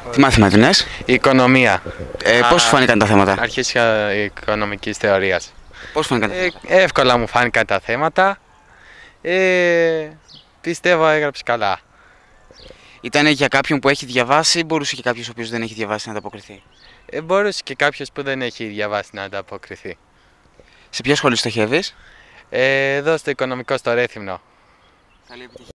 Τι μάθημα έδινες? Η οικονομία. Πώς σου φάνηκαν τα θέματα? Αρχές οικονομικής θεωρίας. Πώς φάνηκαν τα θέματα? Εύκολα μου φάνηκαν τα θέματα. Πιστεύω έγραψε καλά. Ήταν για κάποιον που έχει διαβάσει ή μπορούσε και κάποιος ο οποίος δεν έχει διαβάσει να ανταποκριθεί? Μπορούσε και κάποιος που δεν έχει διαβάσει να ανταποκριθεί. Σε ποια σχολή στοχεύεις? Εδώ στο οικονομικό στο Ρέθυμνο. Καλή επιτυχία.